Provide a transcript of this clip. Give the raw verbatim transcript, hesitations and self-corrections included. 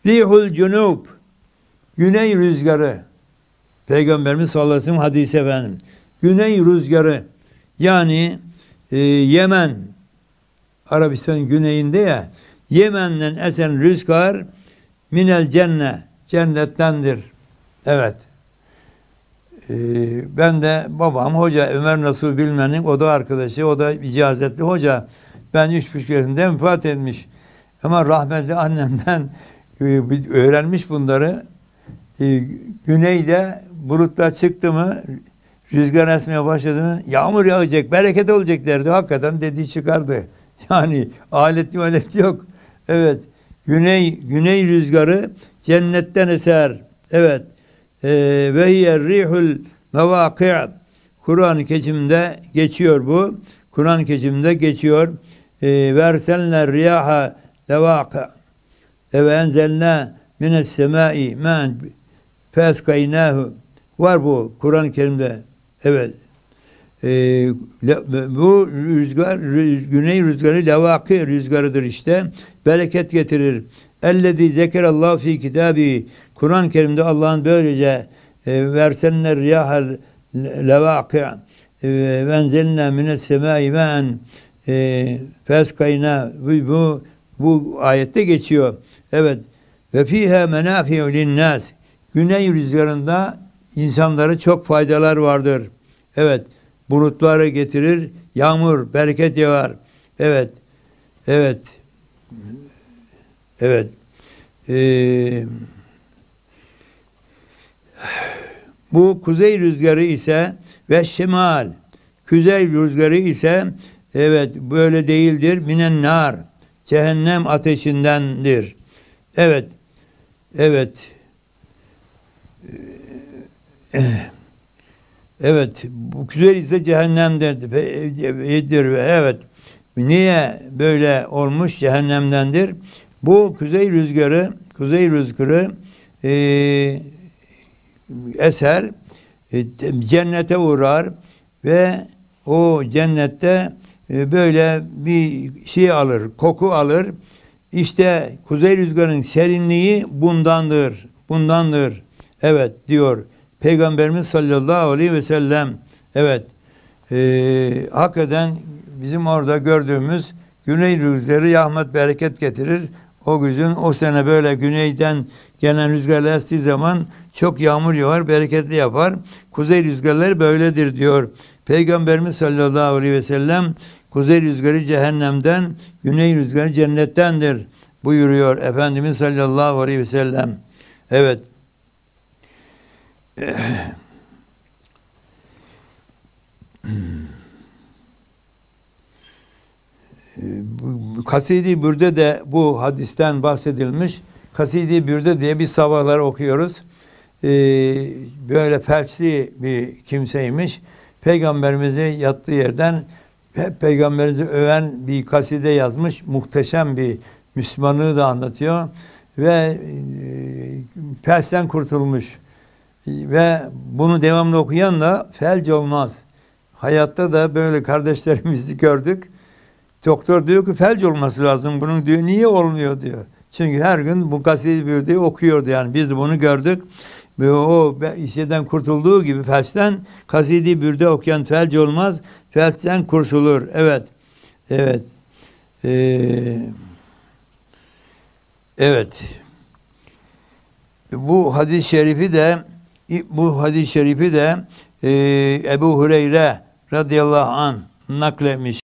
Rihul cunub, güney rüzgarı. Peygamberimiz sallallahu aleyhi ve sellem hadisi efendim. Güney rüzgarı, yani e, Yemen, Arabistan güneyinde ya, Yemen'den esen rüzgar minel cenne, cennettendir. Evet. Ee, ben de babam hoca Ömer Nasuh Bilmen'in o da arkadaşı, o da icazetli hoca. Ben üç buçuk yaşında vefat etmiş. Ama rahmetli annemden e, öğrenmiş bunları. E, güneyde bulutlar çıktı mı, rüzgar esmeye başladı mı, yağmur yağacak, bereket olacak derdi. Hakikaten dediği çıkardı. Yani alet alet yok. Evet. Güney güney rüzgarı cennetten eser. Evet. Ve hiye rihul mevâki'. Kur'an-ı Kerim'de geçiyor bu. Kur'an-ı Kerim'de geçiyor. Versenler riyaha levâki' ve enzelnâ mines semâi mâ'n feskaynâhu. Var bu Kur'an-ı Kerim'de. Evet. Ee, bu rüzgar, rüz, güney rüzgarı levâki rüzgarıdır işte. Bereket getirir. Ellezî zekerallâhu fî kitâbi. Kur'an-ı Kerim'de Allah'ın böylece e, versenler riyâhel levâki' ve enzelnâ mines semâi mâ'n feskaynâ. Bu, bu, bu ayette geçiyor. Evet. Ve fîhâ menâfi'u linnâs. Güney rüzgarında insanlara çok faydalar vardır. Evet. Bulutları getirir, yağmur, bereket yağar. Evet. Evet. Evet. Ee, bu kuzey rüzgarı ise ve şimal. Kuzey rüzgarı ise evet böyle değildir. Minen nar. Cehennem ateşindendir. Evet. Evet. Ee, Evet, bu güzel ise cehennemdendir. Evet, niye böyle olmuş cehennemdendir? Bu kuzey rüzgarı, kuzey rüzgarı e, eser, e, cennete uğrar ve o cennette e, böyle bir şey alır, koku alır. İşte kuzey rüzgarının serinliği bundandır, bundandır. Evet diyor Peygamberimiz sallallahu aleyhi ve sellem. Evet. E, hakikaten bizim orada gördüğümüz güney rüzgarı rahmet bereket getirir. O güzün o sene böyle güneyden gelen rüzgarlar estiği zaman çok yağmur yağar, bereketli yapar. Kuzey rüzgarları böyledir diyor Peygamberimiz sallallahu aleyhi ve sellem. Kuzey rüzgarı cehennemden, güney rüzgarı cennettendir buyuruyor Efendimiz sallallahu aleyhi ve sellem. Evet. Kasidi Bürde de bu hadisten bahsedilmiş. Kasidi Bürde diye bir sabahlar okuyoruz. Ee, böyle felçli bir kimseymiş. Peygamberimizi yattığı yerden Peygamberimizi öven bir kaside yazmış. Muhteşem bir Müslümanlığı da anlatıyor. Ve e, felçten kurtulmuş. Ve bunu devamlı okuyan da felç olmaz. Hayatta da böyle kardeşlerimizi gördük. Doktor diyor ki felç olması lazım bunun diyor. Niye olmuyor diyor. Çünkü her gün bu kaside Bürde'yi okuyordu yani. Biz bunu gördük. Ve o işeden kurtulduğu gibi felçten kaside Bürde okuyan felç olmaz. Felçten kurtulur. Evet. Evet. Ee, evet. Bu hadis-i şerifi de bu hadis-i şerifi de e, Ebu Hureyre radıyallahu anh nakletmiş.